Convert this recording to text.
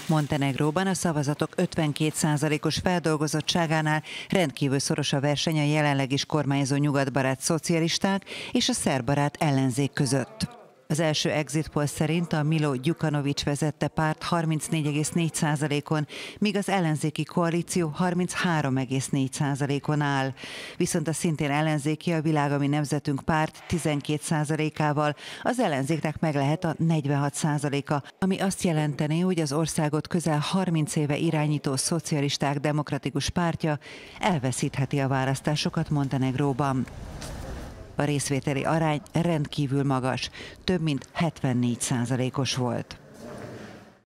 Montenegróban a szavazatok 52%-os feldolgozottságánál rendkívül szoros a verseny a jelenleg is kormányzó nyugatbarát szocialisták és a szerbbarát ellenzék között. Az első exit poll szerint a Milo Đukanović vezette párt 34,4%-on, míg az ellenzéki koalíció 33,4%-on áll. Viszont a szintén ellenzéki a Világ, ami nemzetünk párt 12%-ával, az ellenzéknek meg lehet a 46%-a, ami azt jelenteni, hogy az országot közel 30 éve irányító szocialisták demokratikus pártja elveszítheti a választásokat Montenegróban. A részvételi arány rendkívül magas, több mint 74%-os volt.